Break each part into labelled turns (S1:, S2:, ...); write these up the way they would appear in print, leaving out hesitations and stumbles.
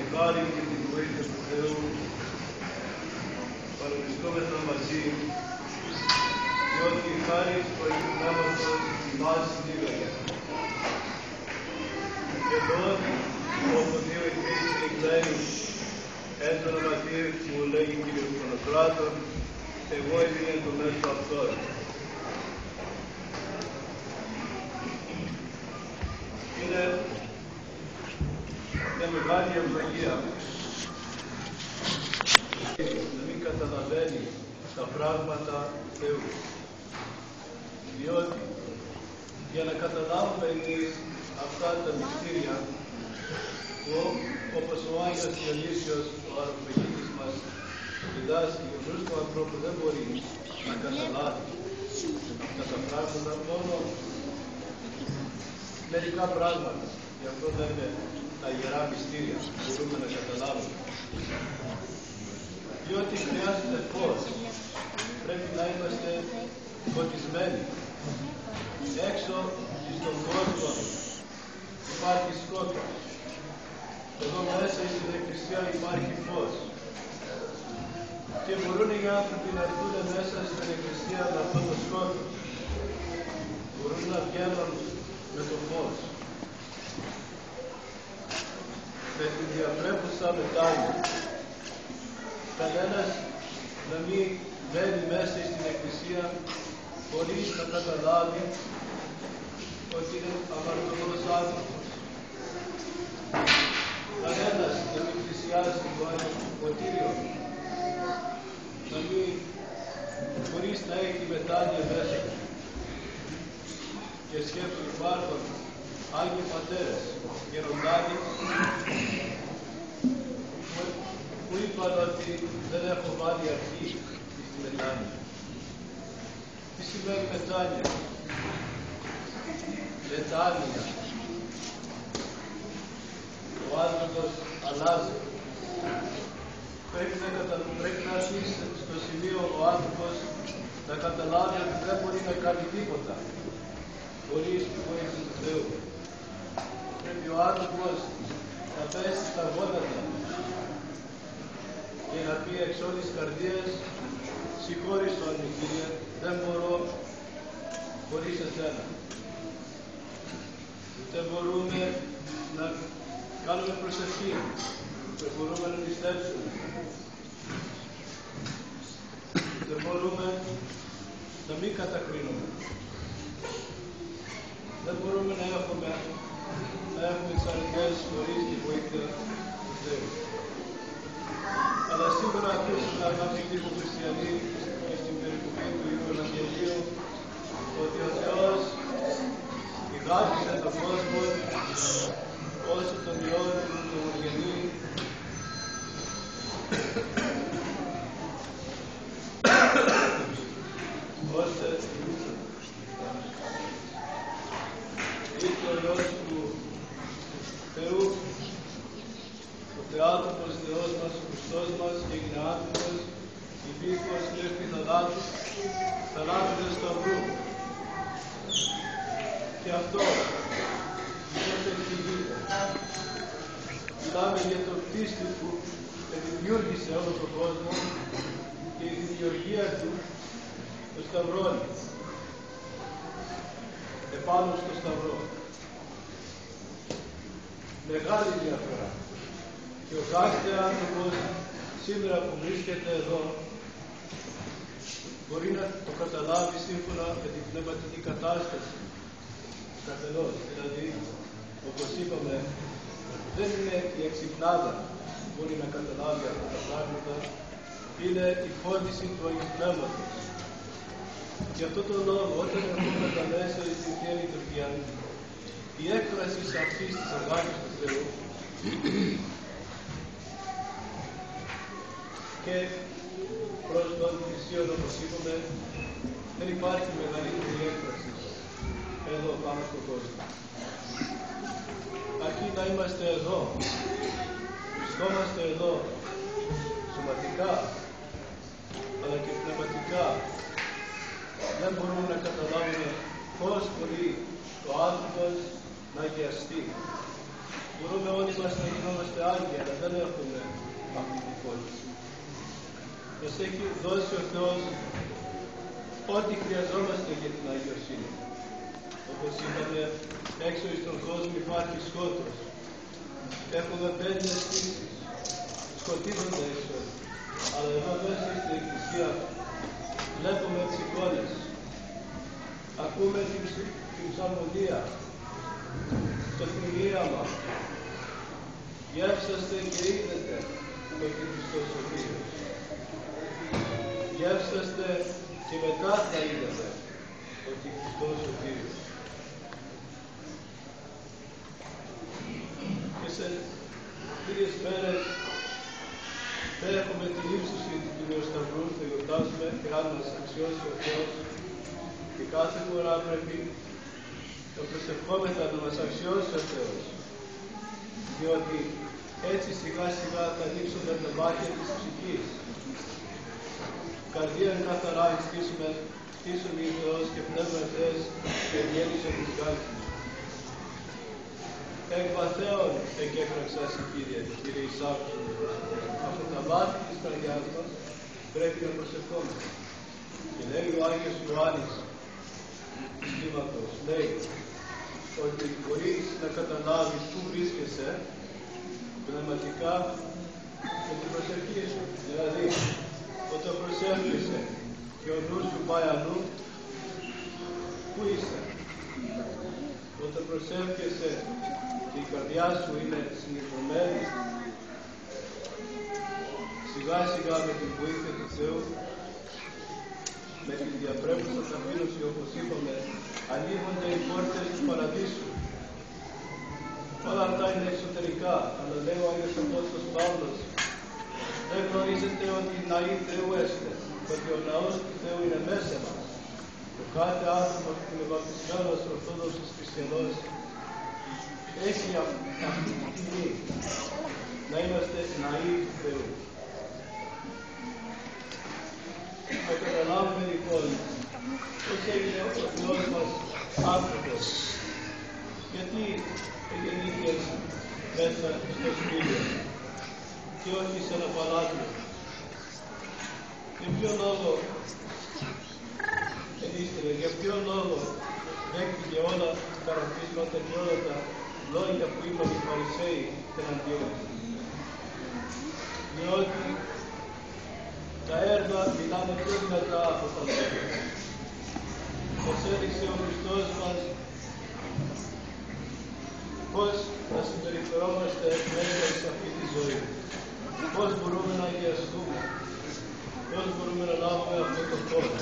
S1: χάρη και την βοήθεια του Θεού παρευρισκόμεθα μαζί, διότι η χάρη του Αγίου Πνεύματος ημάς δίδεται. Εδώ, όπου δύο ή τρεις εγγλένοι εν το ονοματί που λέγει Κύριος Παντοκράτορ, εγώ είμαι εν το μέσο αυτών. Είναι μια μεγάλη ευλογία να μην καταλαβαίνει τα πράγματα του Θεού. Διότι για να καταλάβουμε εμείς αυτά τα μυστήρια που όπως ο Άγιος Διονύσιος, ο Αεροπαγίτης μας διδάσκει, ο νους του ανθρώπου δεν μπορεί να καταλάβει αυτά τα πράγματα, μόνο μερικά πράγματα. Γι' αυτό λέμε τα ιερά μυστήρια, μπορούμε να καταλάβουμε. Διότι χρειάζεται φως, πρέπει να είμαστε φωτισμένοι. Έξω στον κόσμο υπάρχει σκότος. Εδώ μέσα στην Εκκλησία υπάρχει φως. Και μπορούν οι άνθρωποι να έρθουν μέσα στην Εκκλησία με αυτό το σκότος. Μπορούν να βγαίνουν με το φως. Με την διαπρέπουσα μετάνοια. Κανένας να μην μένει μέσα στην Εκκλησία χωρίς να καταλάβει ότι είναι αμαρτωλός άνθρωπος. Κανένας να μην πλησιάζει το Άγιο Σωτήριο, να μην χωρίς να έχει μετάνοια μέσα. Και σκέψου υπάρχουν Άγιοι Πατέρες, γεροντάδοι, που είπαν ότι δεν έχω βάλει αρχή στη μετάνοια. Τι σημαίνει μετάνοια? Μετάνοια. Ο άνθρωπος αλλάζει. Πρέπει να έρθει στο σημείο ο άνθρωπος να καταλάβει ότι δεν μπορεί να κάνει τίποτα χωρίς τη βοήθεια του Θεού. Πρέπει ο άνθρωπος να πέσει στα γόνατα και να πει εξ όλης καρδίας, συγχώρησο αν Κύριε, δεν μπορώ χωρίς εσένα. Δεν μπορούμε να κάνουμε προσευχή, δεν μπορούμε να πιστέψουμε. Δεν μπορούμε να μην κατακρίνουμε. Δεν μπορούμε να έχουμε εξαρτές χωρίς τη βοήθεια του Θεού. Αλλά σήμερα ακούσαμε αγαπητοί μου χριστιανοί και στην περικοπή του Ιού Ευαγγελίου ότι ο Θεός ηγάπησε τον κόσμο όσο τον Υιόν του μονογενή ώστε ήρθε ο Υιός του Θεού, ο Θεάτροπος Θεός μας, ο Χριστός μας και έγινε άνθρωπος, υπήκοος και έφη θανάτου του Σταυρού. Και αυτό δεν εξηγείται. Μιλάμε για τον πίστη που δημιούργησε όλο τον κόσμο και η δημιουργία του το σταυρώνει επάνω στο σταυρό. Μεγάλη διαφορά. Και ο κάθε άνθρωπος σήμερα που βρίσκεται εδώ μπορεί να το καταλάβει σύμφωνα με την πνευματική κατάσταση του καθενός. Δηλαδή, όπως είπαμε, δεν είναι η εξυπνάδα που μπορεί να καταλάβει αυτά τα πράγματα, είναι η φώτιση του Αγίου Πνεύματος. Γι' αυτό τον λόγο, όταν έρχομαι τα μέσα στην Θεία Λειτουργία, η έκφραση αυτής της αγάπης του Θεού και προς τον Χριστίον, όπως είπαμε, δεν υπάρχει μεγαλύτερη έκφραση εδώ πάνω στον κόσμο. Αρκεί να είμαστε εδώ, βρισκόμαστε εδώ, σωματικά, αλλά και πνευματικά. Δεν μπορούμε να καταλάβουμε πώς μπορεί ο άνθρωπος να αγιαστεί. Μπορούμε όλοι μας να γινόμαστε άγιοι, αλλά δεν έχουμε αυτή την φώτιση. Μας έχει δώσει ο Θεός ό,τι χρειαζόμαστε για την αγιοσύνη. Όπως είπαμε, έξω εις τον κόσμο υπάρχει σκότος. Έχουμε πέντε αισθήσεις, σκοτίζονται έξω. Αλλά εδώ μέσα στην Εκκλησία βλέπουμε τις εικόνες. Ακούμε την ψαλμοδία, το θυμίαμα. Γεύσαστε και είδετε ότι Χριστός ο Κύριος. Γεύσαστε και μετά θα είδατε ότι Χριστός ο Κύριος. Και σε λίγες μέρες θα έχουμε την ύψωση του Κυρίου Σταυρού, θα γιορτάσουμε και αν μας αξιώσει ο Θεός. Και κάθε φορά πρέπει να προσευχόμεθα να μας αξιώσει ο Θεός. Διότι έτσι σιγά σιγά θα ανοίξουμε τα μάτια της ψυχής. Καρδία καθαρά στήσουμε η Θεός και πνεύμα Θεές και γέννησε της γάλξης. Εκ βαθέων εκέφραξας η Κύριε, Κύριε εισάξου. Από τα μάτια της καρδιάς μας πρέπει να προσευχόμαστε. Και λέει ο Άγιος Ιωάννης, λέει ότι μπορείς να καταλάβεις πού βρίσκεσαι πνευματικά με την προσευχή σου. Δηλαδή, όταν προσεύχεσαι και ο νους σου πάει αλλού, πού είσαι? Όταν προσεύχεσαι και η καρδιά σου είναι συνειδημένη, σιγά σιγά με την βοήθεια του Θεού, με την διαπρέπουσα ταπείνωση, όπως είπαμε, ανοίγονται οι πόρτες του παραδείσου. Όλα αυτά είναι εξωτερικά, αλλά λέει ο Άγιος Απόστολος Παύλος, δεν γνωρίζετε ότι οι ναοί Θεού έστε, ότι ο ναός του Θεού είναι μέσα μας. Το κάθε άνθρωπο που είναι βαπτισμένος Ορθόδοξος Χριστιανός έχει αυτή τη τιμή να είμαστε ναοί του Θεού. Να καταλάβουμε λοιπόν πως έγινε ο Θεός μας άνθρωπος. Γιατί γεννήθηκε μέσα στο σπίτι και όχι σε ένα παλάτι. Για ποιο λόγο ενίστηκε, για ποιο λόγο δέχτηκε όλα τα χαρακτήματα και όλα τα λόγια που είπαν οι Φαρισαίοι εναντίον. Διότι τα έργα μιλάνε πιο δυνατά από τα λόγια. Μας έδειξε ο Χριστός μας πώς να συμπεριφερόμαστε μέσα σε αυτή τη ζωή. Πώς μπορούμε να αγιαστούμε. Πώς μπορούμε να λάβουμε αυτό το φως.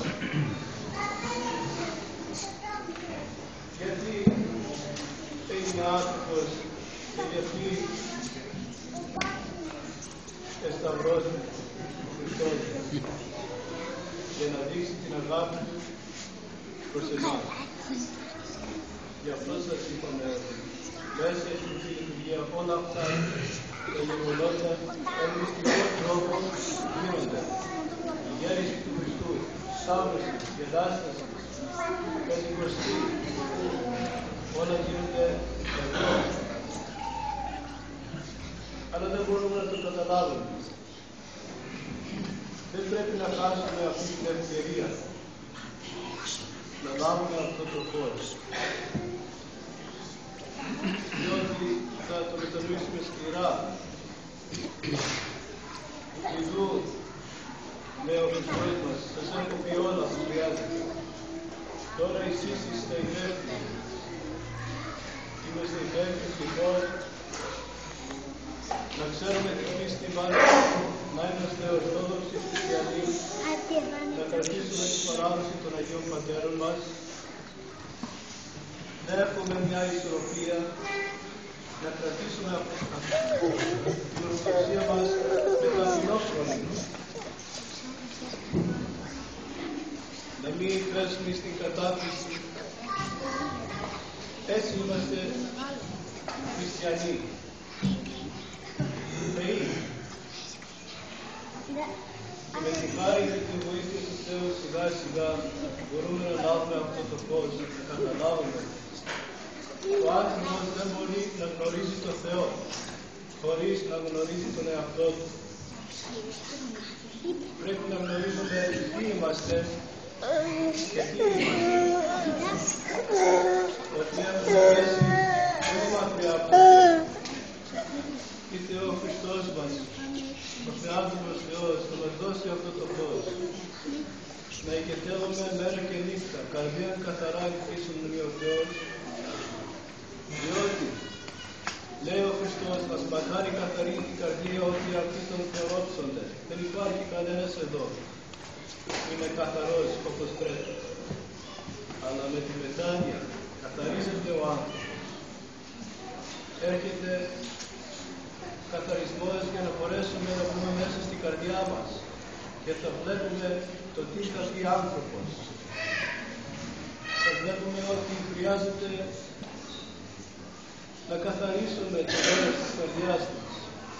S1: Γιατί έγινε άνθρωπος και γιατί εσταυρώθηκε ο Χριστός για να δείξει την αγάπη του προς εμάς. Γι' αυτό σας είπαμε ότι μέσα στην λειτουργία όλα αυτά τα γεγονότα με μυστικό τρόπο γίνονται. Η γέννηση του Χριστού, Σταύρωση, η Ανάσταση, η Πεντηκοστή, όλα γίνονται εδώ. Αλλά δεν μπορούμε να το καταλάβουμε. Δεν πρέπει να χάσουμε αυτή την ευκαιρία να λάβουμε αυτό το φως. Διότι θα το μετανοήσουμε σκληρά. Ιδού, λέει ο Χριστός μας, σας έχω πει όλα που χρειάζεται. Τώρα εσείς είστε υπεύθυνοι. Είμαστε υπεύθυνοι λοιπόν να ξέρουμε την πίστη μας, να είμαστε ορθόδοξοι χριστιανοί, να κρατήσουμε την παράδοση των Αγίων Πατέρων μας, να έχουμε μια ισορροπία, να κρατήσουμε την ορθοδοξία μας με ταπεινόφρονη. Να μην πέσουμε στην κατάκριση. Έτσι είμαστε χριστιανοί. Θεοί. Και με τη χάρη και τη βοήθεια του Θεού σιγά σιγά μπορούμε να λάβουμε αυτό το φως, να καταλάβουμε Ο άνθρωπος δεν μπορεί να γνωρίζει τον Θεό χωρίς να γνωρίζει τον εαυτό του. Πρέπει να γνωρίζουμε τι είμαστε και τι είμαστε. Ότι έχουμε πέσει πολύ μακριά από το Θεό. Είτε ο Χριστός μας, ο Θεάνθρωπος Θεός, να μας δώσει αυτό το φως. Να ηγετεύουμε μέρα και νύχτα, καρδία καθαρά ελπίσουμε ο Θεός. Διότι, λέει ο Χριστός μας, μακάρι καθαρή την καρδία ότι αυτοί τον θεόψονται. Δεν υπάρχει κανένας εδώ που είναι καθαρός όπως πρέπει. Αλλά με τη μετάνοια καθαρίζεται ο άνθρωπος. Έρχεται καθαρισμός για να μπορέσουμε να μπούμε μέσα στην καρδιά μας και θα βλέπουμε το τι θα πει άνθρωπος. Θα βλέπουμε ότι χρειάζεται να καθαρίσουμε το μέρος της καρδιάς μας.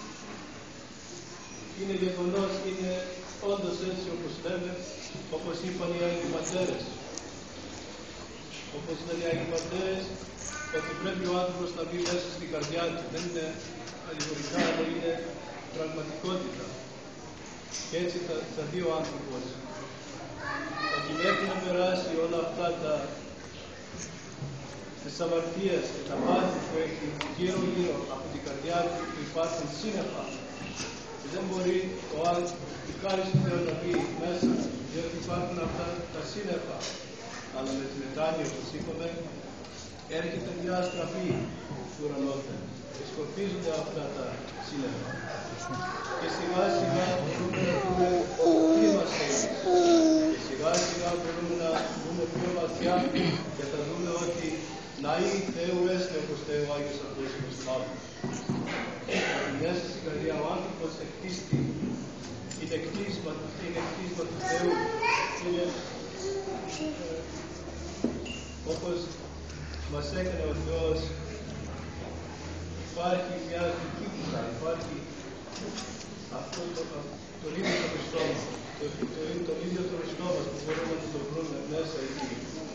S1: Είναι γεγονός, είναι όντως έτσι όπως λέμε, όπως είπαν οι Άγιοι Πατέρες. Όπως λένε οι Άγιοι Πατέρες, ότι πρέπει ο άνθρωπος να μπει μέσα στην καρδιά του. Δεν είναι αλληγορικά, αλλά είναι πραγματικότητα. Και έτσι θα δει ο άνθρωπος ότι μέχρι να περάσει όλα αυτά τις αμαρτίες και τα πάθη που έχει γύρω από την καρδιά του που υπάρχουν σύννεφα. Και δεν μπορεί η χάρη του Θεού να μπει μέσα, διότι υπάρχουν αυτά τα σύννεφα. Αλλά με τη μετάνοια, όπως είπαμε, έρχεται μια αστραφή του ουρανότερου και σκορπίζονται αυτά τα σύννεφα. Και σιγά σιγά μπορούμε να δούμε τι είμαστε εμείς. Και σιγά σιγά μπορούμε να δούμε πιο βαθιά και θα δούμε ότι ναοί Θεού έστε όπως λέει ο Άγιος Απόστολος Παύλος. Ότι μέσα στην καρδιά ο άνθρωπος εκτίστη, είναι κτίσμα του Θεού. Είναι όπως μας έκανε ο Θεός, υπάρχει μια δικήτητα, υπάρχει αυτό το ίδιο το Χριστό μας, το ίδιο το Χριστό μας που μπορούμε να το βρούμε μέσα εκεί.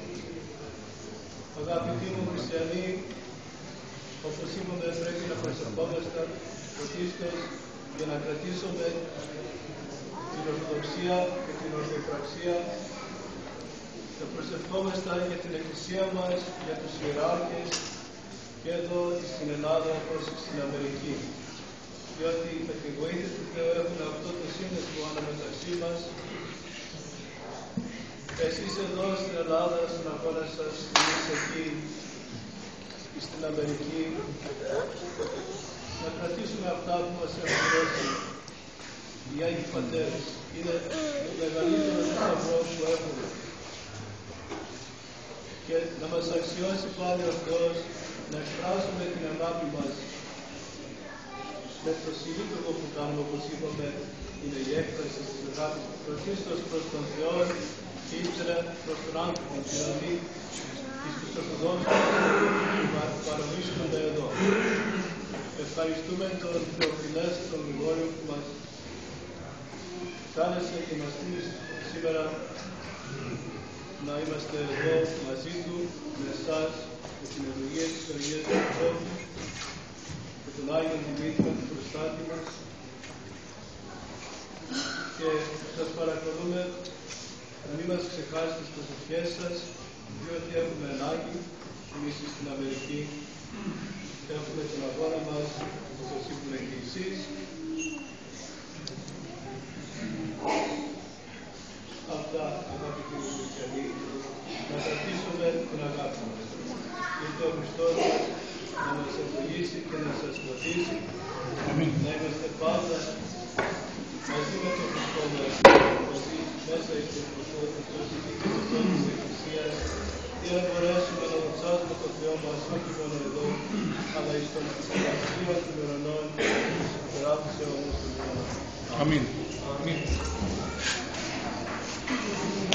S1: Αγαπητοί μου χριστιανοί, όπως είπαμε πρέπει να προσευχόμαστε πρωτίστως για να κρατήσουμε την Ορθοδοξία και την Ορθοπραξία. Να προσευχόμαστε για την Εκκλησία μας, για τους ιεράρχες και εδώ στην Ελλάδα όπως στην Αμερική. Διότι με τη βοήθεια του Θεού έχουμε αυτό το σύνδεσμο αναμεταξύ μας. Εσείς εδώ στην Ελλάδα, στην αγώνα σας, εμείς εκεί στην Αμερική, να κρατήσουμε αυτά που μας έχουν δώσει οι Άγιοι Πατέρες. Είναι το μεγαλύτερο θησαυρό που έχουμε. Και να μας αξιώσει πάλι ο Θεός να εκφράσουμε την αγάπη μας με το συλλήτουργο που κάνουμε, όπως είπαμε, είναι η έκφραση της αγάπης πρωτίστως προς τον Θεό και ύστερα προς τον άνθρωπο, δηλαδή στους Ορθοδόξους που παραμίσχονται εδώ. Ευχαριστούμε τον Θεοφιλές, τον Γρηγόριο που μας κάλεσε και μας στείλει σήμερα να είμαστε εδώ μαζί του, με εσάς, με την ευλογία της Αγίας του Ανθρώπου, με τον Άγιο Δημήτριο, τον προστάτη μας. Και σας παρακαλούμε να μην μας ξεχάσετε τις προσευχές σας, διότι έχουμε ανάγκη, εμείς στην Αμερική, έχουμε τον αγώνα μας, όπως είπαμε και εσείς. Αυτά, αγαπητοί μου χριστιανοί, να κρατήσουμε την αγάπη μας. Ήρθε ο Χριστός μας να μας ευλογήσει και να σας βοηθήσει, να είμαστε πάντα μαζί με τον Χριστό μας, μαζί μέσα στον Χριστό της Εκκλησίας, για να μπορέσουμε να δοξάζουμε τον Θεό μας, όχι μόνο εδώ, αλλά εις τον Βασιλείο των ουρανών, περά τους αιώνας του αιώνα. Αμήν. Αμήν.